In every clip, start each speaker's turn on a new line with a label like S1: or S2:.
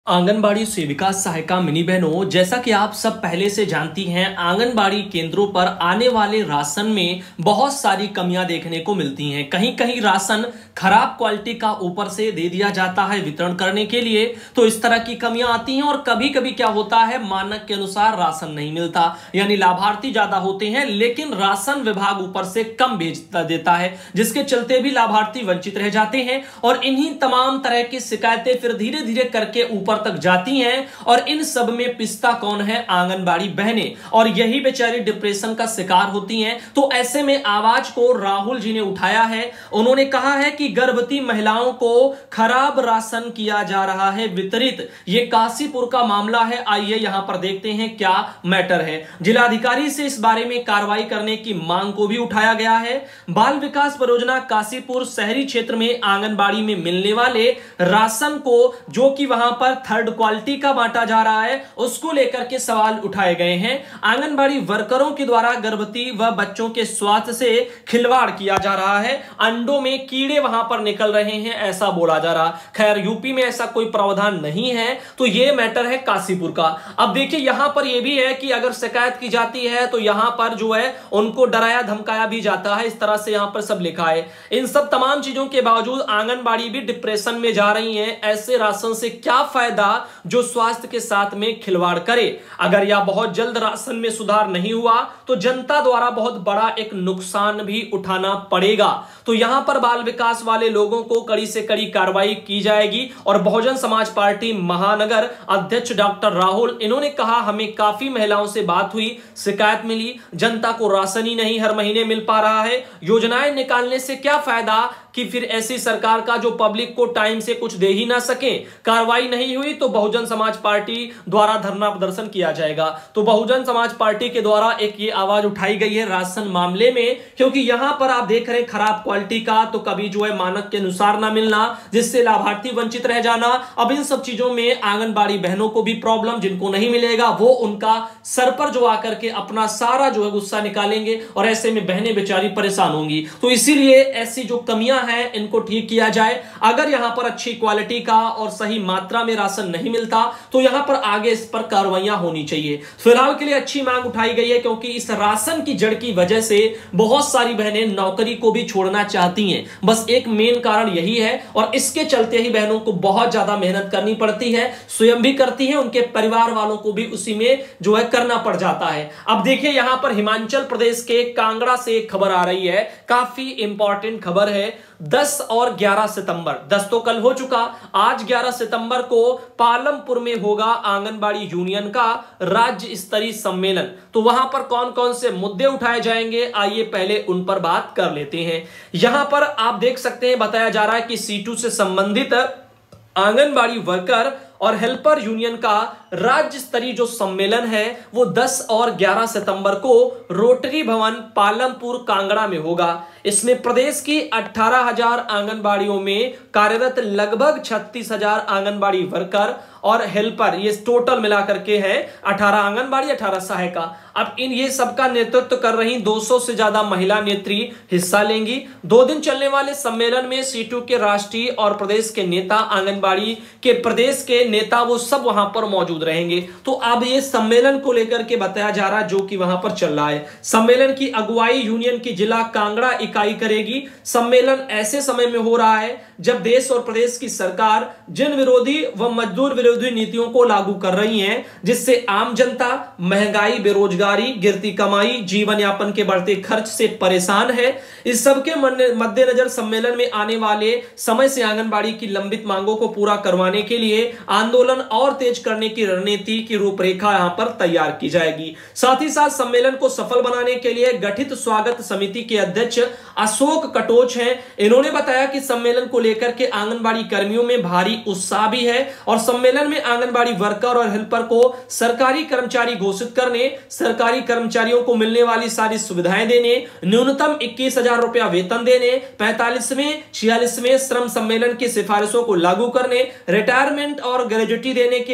S1: आंगनबाड़ी सेविका सहायिका मिनी बहनों, जैसा कि आप सब पहले से जानती हैं, आंगनबाड़ी केंद्रों पर आने वाले राशन में बहुत सारी कमियां देखने को मिलती हैं। कहीं कहीं राशन खराब क्वालिटी का ऊपर से दे दिया जाता है वितरण करने के लिए, तो इस तरह की कमियां आती हैं। और कभी कभी क्या होता है, मानक के अनुसार राशन नहीं मिलता, यानी लाभार्थी ज्यादा होते हैं लेकिन राशन विभाग ऊपर से कम भेज देता है, जिसके चलते भी लाभार्थी वंचित रह जाते हैं। और इन्हीं तमाम तरह की शिकायतें फिर धीरे धीरे करके ऊपर तक जाती हैं। और इन सब में पिसता कौन है? आंगनबाड़ी बहनें। और यही बेचारी डिप्रेशन का शिकार होती हैं। तो ऐसे में आवाज को राहुल जी ने उठाया है। उन्होंने कहा है कि गर्भवती महिलाओं को खराब राशन किया जा रहा है वितरित। यह काशीपुर का मामला है। आइए यहां पर देखते हैं क्या मैटर है। जिलाधिकारी से इस बारे में कार्रवाई करने की मांग को भी उठाया गया है। बाल विकास परियोजना काशीपुर शहरी क्षेत्र में आंगनबाड़ी में मिलने वाले राशन को, जो कि वहां पर थर्ड क्वालिटी का बांटा जा रहा है, उसको लेकर के सवाल उठाए गए हैं। आंगनबाड़ी वर्करों के द्वारा गर्भवती व बच्चों के स्वास्थ्य से खिलवाड़ किया जा रहा है। अंडों में कीड़े वहां पर निकल रहे हैं, ऐसा बोला जा रहा। खैर, यूपी में ऐसा कोई प्रावधान नहीं है। तो यह मैटर है काशीपुर का। अब देखिए, यहां पर यह भी है कि अगर शिकायत की जाती है तो यहां पर जो है उनको डराया धमकाया भी जाता है। इस तरह से यहां पर सब लिखा है। इन सब तमाम चीजों के बावजूद आंगनबाड़ी भी डिप्रेशन में जा रही है। ऐसे राशन से क्या फायदा जो स्वास्थ्य के साथ में खिलवाड़ करे। अगर यह बहुत जल्द राशन में सुधार नहीं हुआ तो जनता द्वारा बहुत बड़ा एक नुकसान भी उठाना पड़ेगा। तो यहां पर बाल विकास वाले लोगों को कड़ी से कड़ी कार्रवाई की जाएगी। और बहुजन समाज पार्टी महानगर अध्यक्ष डॉक्टर राहुल, इन्होंने कहा, हमें काफी महिलाओं से बात हुई, शिकायत मिली, जनता को राशन ही नहीं हर महीने मिल पा रहा है। योजनाएं निकालने से क्या फायदा कि फिर ऐसी सरकार का जो पब्लिक को टाइम से कुछ दे ही ना सके। कार्रवाई नहीं हुई तो बहुजन समाज पार्टी द्वारा धरना प्रदर्शन किया जाएगा। तो बहुजन समाज पार्टी के द्वारा एक ये आवाज उठाई गई है राशन मामले में, क्योंकि यहां पर आप देख रहे हैं खराब क्वालिटी का, तो कभी जो है मानक के अनुसार ना मिलना, जिससे लाभार्थी वंचित रह जाना। अब इन सब चीजों में आंगनबाड़ी बहनों को भी प्रॉब्लम, जिनको नहीं मिलेगा वो उनका सर पर जो आकर के अपना सारा जो है गुस्सा निकालेंगे और ऐसे में बहनें बेचारी परेशान होंगी। तो इसीलिए ऐसी जो कमियां है इनको ठीक किया जाए। अगर यहां पर अच्छी क्वालिटी का और सही मात्रा में राशन नहीं मिलता तो यहां पर आगे इस पर कार्रवाइयां होनी चाहिए। फिलहाल के लिए अच्छी मांग उठाई गई है, क्योंकि इस राशन की जड़ की वजह से बहुत सारी बहनें नौकरी को भी छोड़ना चाहती हैं। बस एक मेन कारण यही है। और इसके चलते ही बहनों को बहुत ज्यादा मेहनत करनी पड़ती है, स्वयं भी करती है, उनके परिवार वालों को भी उसी में जो है करना पड़ जाता है। अब देखिए, यहां पर हिमाचल प्रदेश के कांगड़ा से एक खबर आ रही है, काफी इंपॉर्टेंट खबर है। 10 और 11 सितंबर, 10 तो कल हो चुका, आज 11 सितंबर को पालमपुर में होगा आंगनबाड़ी यूनियन का राज्य स्तरीय सम्मेलन। तो वहां पर कौन कौन से मुद्दे उठाए जाएंगे, आइए पहले उन पर बात कर लेते हैं। यहां पर आप देख सकते हैं, बताया जा रहा है कि C2 से संबंधित आंगनबाड़ी वर्कर और हेल्पर यूनियन का राज्य स्तरीय जो सम्मेलन है वो 10 और 11 सितंबर को रोटरी भवन पालमपुर कांगड़ा में होगा। इसमें प्रदेश की 18,000 आंगनबाड़ियों में कार्यरत लगभग 36,000 आंगनबाड़ी वर्कर और हेल्पर, ये टोटल मिलाकर के हैं 18 आंगनबाड़ी 18 सहायिका। अब इन ये सबका नेतृत्व कर रही 200 से ज्यादा महिला नेत्री हिस्सा लेंगी। 2 दिन चलने वाले सम्मेलन में C2 के राष्ट्रीय और प्रदेश के नेता, आंगनबाड़ी के प्रदेश के नेता, वो सब वहां पर मौजूद रहेंगे। तो अब ये सम्मेलन को लेकर के बताया जा रहा है जो कि वहां पर चल रहा है। सम्मेलन की अगुवाई यूनियन की जिला कांगड़ा इकाई करेगी। सम्मेलन ऐसे समय में हो रहा है जब देश और प्रदेश की सरकार जन विरोधी व मजदूर विरोधी नीतियों को लागू कर रही है, जिससे आम जनता महंगाई, बेरोजगारी, गिरती कमाई, जीवन यापन के बढ़ते खर्च से परेशान है। इस सबके मद्देनजर सम्मेलन में आने वाले समय से आंगनबाड़ी की लंबित मांगों को पूरा करवाने के लिए आंदोलन और तेज करने की रणनीति की रूपरेखा यहां पर तैयार की जाएगी। साथ ही साथ सम्मेलन को सफल बनाने के लिए गठित स्वागत समिति के अध्यक्ष अशोक कटोच हैं। इन्होंने बताया कि सम्मेलन को लेकर के आंगनबाड़ी कर्मियों में भारी उत्साह भी है और सम्मेलन में आंगनबाड़ी वर्कर और हेल्पर को सरकारी कर्मचारी घोषित करने, सरकारी कर्मचारियों को मिलने वाली सारी सुविधाएं देने, न्यूनतम 21,000 रुपया वेतन देने, 45वें 46वें श्रम सम्मेलन की सिफारिशों को लागू करने, रिटायरमेंट और ग्रेजुटी देने के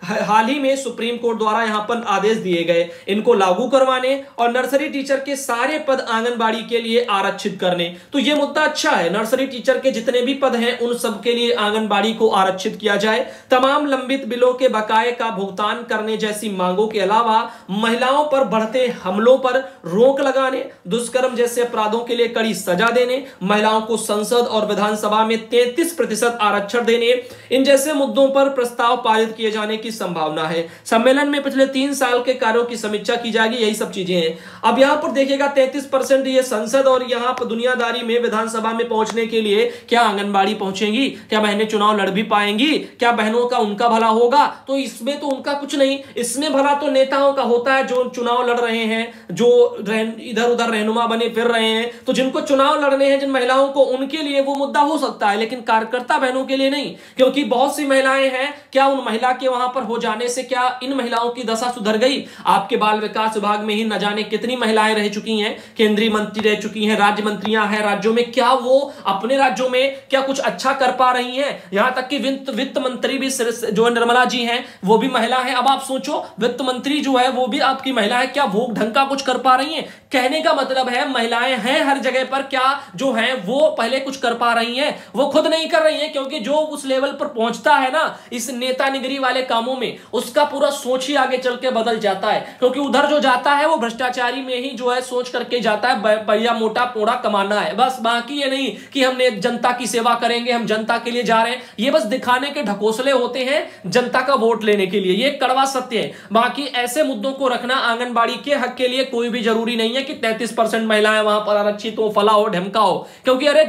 S1: हाल ही में सुप्रीम कोर्ट द्वारा यहां पर आदेश दिए गए इनको लागू करवाने और नर्सरी टीचर के सारे पद आंगनबाड़ी के लिए आरक्षित करने। तो यह मुद्दा अच्छा है, नर्सरी टीचर के जितने भी पद हैं उन सब के लिए आंगनबाड़ी को आरक्षित किया जाए। तमाम लंबित बिलों के बकाये का भुगतान करने जैसी मांगों के अलावा महिलाओं पर बढ़ते हमलों पर रोक लगाने, दुष्कर्म जैसे अपराधों के लिए कड़ी सजा देने, महिलाओं को संसद और विधानसभा में 33% आरक्षण देने, इन जैसे मुद्दों पर प्रस्ताव पारित किए जाने की संभावना है। सम्मेलन में पिछले 3 साल के कार्यों की समीक्षा की जाएगी, यही सब चीजें हैं। अब यहां पर देखिएगा 33% ये संसद और यहां पर दुनियादारी में विधानसभा में पहुंचने के लिए क्या आंगनबाड़ी पहुंचेंगी? क्या बहनें चुनाव लड़ भी पाएंगी? क्या बहनों का उनका भला होगा? तो इसमें तो उनका कुछ नहीं, इसमें भला तो नेताओं का होता है जो चुनाव लड़ रहे हैं, जो इधर उधर रहनुमा बने फिर रहे हैं। तो जिनको चुनाव लड़ने हैं जिन महिलाओं को, उनके लिए वो मुद्दा हो सकता है, लेकिन कार्यकर्ता बहनों के लिए नहीं, क्योंकि बहुत सी महिलाएं हैं। क्या उन महिला के वहां पर हो जाने से क्या इन महिलाओं की दशा सुधर गई? आपके बाल विकास विभाग में ही न जाने कितनी महिलाएं रह चुकी हैं, केंद्रीय मंत्री रह चुकी हैं, राज्य मंत्रियां हैं राज्यों में। क्या वो अपने राज्यों में क्या कुछ अच्छा कर पा रही हैं? यहां तक कि वित्त मंत्री भी जो निर्मला जी हैं वो भी महिला है। अब आप सोचो, वित्त मंत्री जो है वो भी आपकी महिला है, क्या वो ढंग का कुछ कर पा रही हैं? कहने का मतलब है महिलाएं हैं हर जगह पर, क्या जो हैं वो पहले कुछ कर पा रही हैं? वो खुद नहीं कर रही हैं, क्योंकि जो उस लेवल पर पहुंचता है ना इस नेतानिगरी वाले कामों में, उसका पूरा सोच ही आगे चल के बदल जाता है। क्योंकि उधर जो जाता है वो भ्रष्टाचारी में ही जो है सोच करके जाता है, बढ़िया मोटा पोड़ा कमाना है बस। बाकी ये नहीं कि हमने जनता की सेवा करेंगे, हम जनता के लिए जा रहे हैं। ये बस दिखाने के ढकोसले होते हैं जनता का वोट लेने के लिए, ये कड़वा सत्य है। बाकी ऐसे मुद्दों को रखना आंगनबाड़ी के हक के लिए कोई भी जरूरी नहीं है कि 33% महिलाएं वहां पर आरक्षित हो, फला हो, ढमका हो। क्योंकि अरे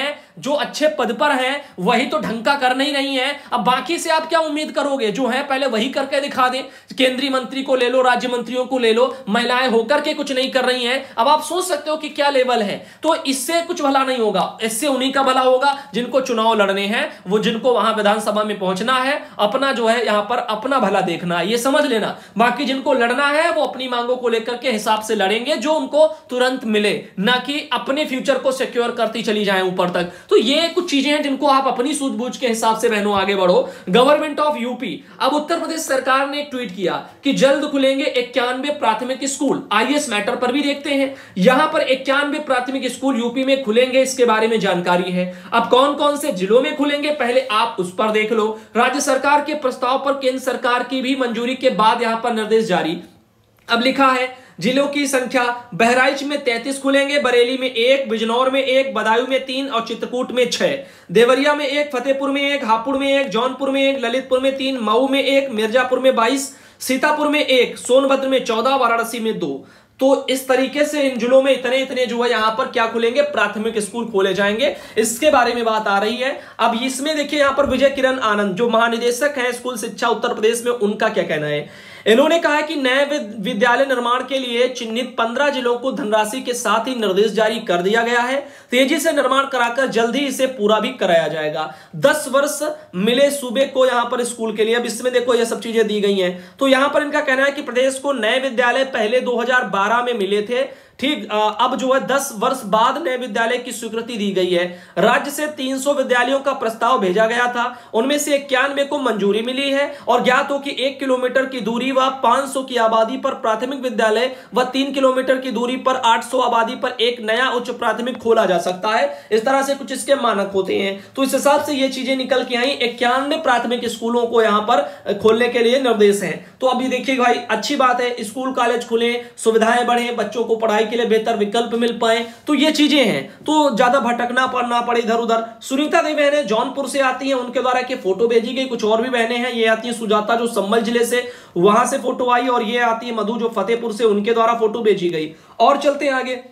S1: जो अच्छे पद पर हैं वही तो ढंग का कर नहीं रही हैं। अब बाकी से आप क्या उम्मीद करोगे? जो है पहले वही करके दिखा दें। केंद्रीय मंत्री को ले लो, राज्य मंत्रियों को ले लो, महिलाएं होकर के कुछ नहीं कर रही हैं। अब आप सोच सकते हो कि क्या लेवल है। तो इससे कुछ भला नहीं होगा, इससे उन्हीं का भला होगा जिनको चुनाव लड़ने हैं, वो जिनको वहां विधानसभा में पहुंचना है, अपना जो है यहां पर अपना भला देखना है, ये समझ लेना। बाकी जिनको लड़ना है वो अपनी मांगों को लेकर के हिसाब से लड़ेंगे जो उनको तुरंत मिले, ना कि अपने फ्यूचर को सिक्योर करती चली जाए ऊपर तक। तो ये कुछ चीजें हैं जिनको आप अपनी सूझबूझ के हिसाब से बहनों आगे बढ़ो। गवर्नमेंट ऑफ यूपी, अब उत्तर प्रदेश सरकार ने एक ट्वीट किया कि जल्द खुलेंगे 91 प्राथमिक स्कूल। आइए इस मैटर पर भी देखते हैं। यहां पर 91 प्राथमिक स्कूल यूपी में खुलेंगे, इसके बारे में जानकारी है। अब कौन कौन से जिलों में खुलेंगे पहले आप उस पर देख लो। राज्य सरकार के प्रस्ताव पर केंद्र सरकार की भी मंजूरी के बाद यहां पर निर्देश जारी। अब लिखा है जिलों की संख्या, बहराइच में 33 खुलेंगे, बरेली में 1, बिजनौर में 1, बदायूं में 3 और चित्रकूट में 6, देवरिया में 1, फतेहपुर में 1, हापुड़ में 1, जौनपुर में 1, ललितपुर में 3, मऊ में 1, मिर्जापुर में 22, सीतापुर में 1, सोनभद्र में 14, वाराणसी में 2। तो इस तरीके से इन जिलों में इतने जो है यहां पर क्या खुलेंगे, प्राथमिक स्कूल खोले जाएंगे, इसके बारे में बात आ रही है। अब इसमें देखिए यहां पर विजय किरण आनंद जो महानिदेशक हैं स्कूल शिक्षा उत्तर प्रदेश में, उनका क्या कहना है। इन्होंने कहा है कि नए विद्यालय निर्माण के लिए चिन्हित 15 जिलों को धनराशि के साथ ही निर्देश जारी कर दिया गया है। तेजी से निर्माण कराकर जल्द ही इसे पूरा भी कराया जाएगा। 10 वर्ष मिले सूबे को यहां पर स्कूल के लिए। अब इसमें देखो ये सब चीजें दी गई हैं। तो यहां पर इनका कहना है कि प्रदेश को नए विद्यालय पहले 2012 में मिले थे, ठीक, अब जो है 10 वर्ष बाद नए विद्यालय की स्वीकृति दी गई है। राज्य से 300 विद्यालयों का प्रस्ताव भेजा गया था, उनमें से 91 को मंजूरी मिली है और ज्ञात हो कि 1 किलोमीटर की दूरी व 500 की आबादी पर प्राथमिक विद्यालय व 3 किलोमीटर की दूरी पर 800 आबादी पर एक नया उच्च प्राथमिक खोला जा सकता है। इस तरह से कुछ इसके मानक होते हैं। तो इस हिसाब से ये चीजें निकल के आई। 91 प्राथमिक स्कूलों को यहां पर खोलने के लिए निर्देश है। तो अभी देखिए भाई, अच्छी बात है, स्कूल कॉलेज खुले, सुविधाएं बढ़े, बच्चों को पढ़ाई के लिए बेहतर विकल्प मिल पाए, तो ये चीजें हैं। तो ज्यादा भटकना पड़ना पड़े इधर उधर। सुनीता देवी बहनें जौनपुर से आती हैं, उनके द्वारा के फोटो भेजी गई। कुछ और भी बहनें हैं, ये आती है सुजाता जो संभल जिले से, वहां से फोटो आई, और ये आती है मधु जो फतेहपुर से, उनके द्वारा फोटो भेजी गई। और चलते हैं आगे,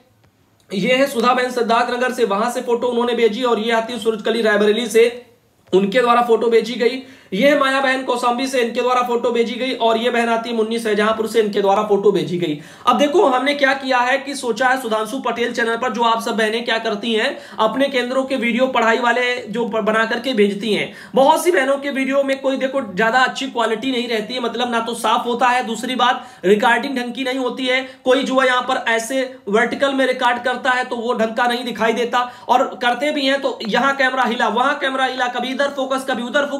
S1: ये है सुधा बहन सिद्धार्थ नगर से, वहां से फोटो उन्होंने भेजी, और ये आती है सूरजकली रायबरेली से, उनके द्वारा फोटो भेजी गई। ये माया बहन कौशाम्बी से, इनके द्वारा फोटो भेजी गई। और ये बहन आती है मुन्नी शाहजहांपुर से, इनके द्वारा फोटो भेजी गई। अब देखो हमने क्या किया है कि सोचा है सुधांशु पटेल चैनल पर, जो आप सब बहनें क्या करती हैं, अपने केंद्रों के वीडियो पढ़ाई वाले जो बना करके भेजती हैं। बहुत सी बहनों के वीडियो में कोई देखो ज्यादा अच्छी क्वालिटी नहीं रहती है, मतलब ना तो साफ होता है, दूसरी बात रिकॉर्डिंग ढंग की नहीं होती है। कोई जो है यहाँ पर ऐसे वर्टिकल में रिकॉर्ड करता है तो वो ढंग का नहीं दिखाई देता, और करते भी हैं तो यहाँ कैमरा हिला, वहां कैमरा हिला, कभी इधर फोकस कभी उधर फोकस,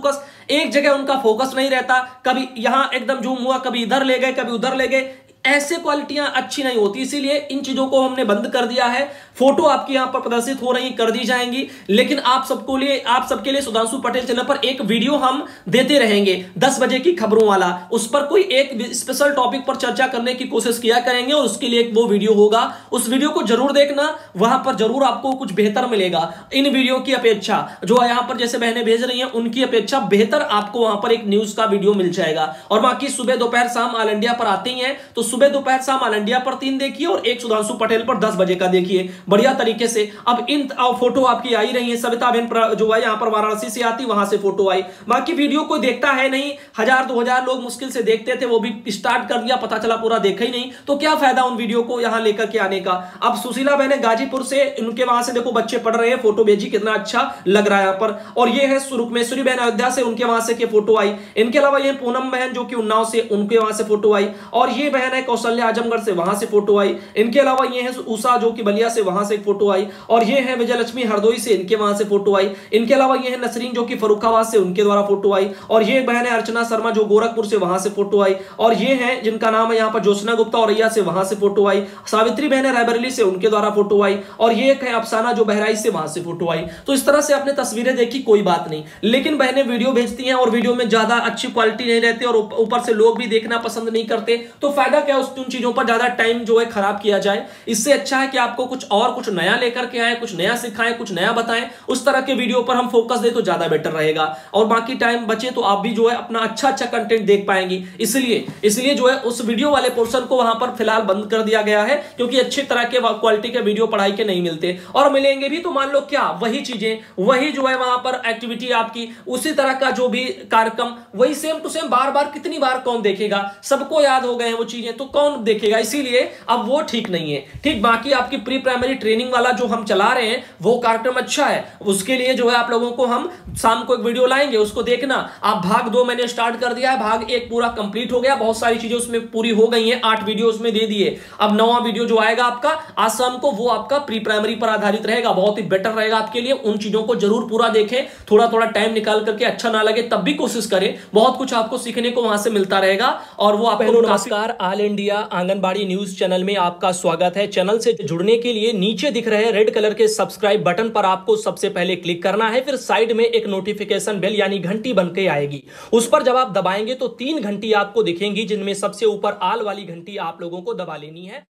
S1: एक जगह उनका फोकस नहीं रहता, कभी यहां एकदम जूम हुआ, कभी इधर ले गए, कभी उधर ले गए, ऐसे क्वालिटियां अच्छी नहीं होती। इसीलिए इन चीजों को हमने बंद कर दिया है। फोटो आपकी यहां पर प्रदर्शित हो रही कर दी जाएंगी, लेकिन आप सबके लिए सुधांशु पटेल चैनल पर एक वीडियो हम देते रहेंगे 10 बजे की खबरों वाला। उस पर कोई एक स्पेशल टॉपिक पर चर्चा करने की कोशिश किया करेंगे और उसके लिए वो वीडियो होगा। उस वीडियो को जरूर देखना, वहां पर जरूर आपको कुछ बेहतर मिलेगा। इन वीडियो की अपेक्षा जो यहां पर जैसे बहनें भेज रही हैं उनकी अपेक्षा बेहतर आपको वहां पर एक न्यूज का वीडियो मिल जाएगा। और बाकी सुबह दोपहर शाम ऑल इंडिया पर आती हैं, तो सुबह दोपहर शाम ऑल इंडिया पर 3 देखिए और एक सुधांशु पटेल पर 10 बजे का देखिए बढ़िया तरीके से। अब इन फोटो आपकी आई रही है, सविता बहन जो है यहां पर वाराणसी से आती, वहां से फोटो आई। बाकी वीडियो कोई देखता है नहीं, 1000-2000 लोग मुश्किल से देखते थे, वो भी स्टार्ट कर दिया, पता चला पूरा देखा ही नहीं, तो क्या फायदा उन वीडियो को यहां लेकर के आने का। अब सुशीला बहन गाजीपुर से, उनके वहां से देखो बच्चे पढ़ रहे हैं, फोटो भेजी, कितना अच्छा लग रहा है यहां पर। और ये है सुरुक्मेश्वरी बहन अयोध्या से, उनके वहां से फोटो आई। इनके अलावा ये पूनम बहन जो कि उन्नाव से, उनके वहां से फोटो आई। और ये बहन है कौशल्या आजमगढ़ से, वहां से फोटो आई। इनके अलावा ये है उषा जो कि बलिया से, वहां से फोटो आई। और ये है विजयलक्ष्मी हरदोई से, इनके वहां से फोटो आई। इनके अलावा ये है नसरीन जो कि फर्रुखाबाद से, उनके द्वारा फोटो आई। और ये बहन है अर्चना शर्मा जो गोरखपुर से, वहां से फोटो आई। और ये है जिनका नाम है यहाँ पर ज्योत्सना गुप्ता औरैया से, वहां से फोटो आई। सावित्री बहन है रायबरेली से, उनके द्वारा फोटो आई। और ये एक है अफसाना जो बहराइच से, वहां से फोटो आई। तो इस तरह से आपने तस्वीरें देखी, कोई बात नहीं, लेकिन बहनें वीडियो भेजती हैं और वीडियो में ज्यादा अच्छी क्वालिटी नहीं रहती और ऊपर से लोग भी देखना पसंद नहीं करते, तो फायदा क्या उन चीजों पर ज्यादा टाइम जो है खराब किया जाए। इससे अच्छा है कि आपको कुछ नया लेकर के आए, कुछ नया सिखाएं, कुछ नया बताएं, उस तरह के वीडियो पर हम फोकस दें तो ज्यादा बेटर रहेगा। और बाकी टाइम बचे तो आप भी जो है अपना अच्छा कंटेंट देख पाएंगी। इसलिए जो है उस वीडियो वाले पोर्शन को वहां पर फिलहाल बंद कर दिया गया है, क्योंकि अच्छी तरह के क्वालिटी के वीडियो पढ़ाई के नहीं मिलते। और मिलेंगे भी तो मान लो क्या वही चीजें, वही जो है वहां पर एक्टिविटी आपकी, उसी तरह का जो भी कार्यक्रम, वही सेम टू सेम बार बार, कितनी बार कौन देखेगा, सबको याद हो गए हैं वो चीजें, तो कौन देखेगा। इसीलिए अब वो ठीक नहीं है। ठीक, बाकी आपकी प्री प्राइमरी ट्रेनिंग वाला जो हम चला रहे हैं वो कार्यक्रम अच्छा है, उसके लिए जो है आप लोगों को हम शाम को एक वीडियो लाएंगे, उसको देखना आप। भाग 2 मैंने स्टार्ट कर दिया है, भाग 1 पूरा कंप्लीट हो गया, बहुत सारी चीजें उसमें पूरी हो गई हैं, 8 वीडियो उसमें दे दिए। अब 9वां वीडियो जो आएगा आपका आज शाम को, वो आपका प्री प्राइमरी पर आधारित रहेगा, बहुत ही बेटर रहेगा आपके लिए। उन चीजों को जरूर पूरा देखें, थोड़ा टाइम निकाल करके, अच्छा ना लगे तब भी कोशिश करें, बहुत कुछ आपको सीखने को वहां से मिलता रहेगा। और वो आपको नमस्कार, all India anganwadi news channel में आपका स्वागत है। चैनल से जुड़ने के लिए नीचे दिख रहे रेड कलर के सब्सक्राइब बटन पर आपको सबसे पहले क्लिक करना है, फिर साइड में एक नोटिफिकेशन बेल यानी घंटी बनके आएगी, उस पर जब आप दबाएंगे तो 3 घंटी आपको दिखेंगी, जिनमें सबसे ऊपर ऑल वाली घंटी आप लोगों को दबा लेनी है।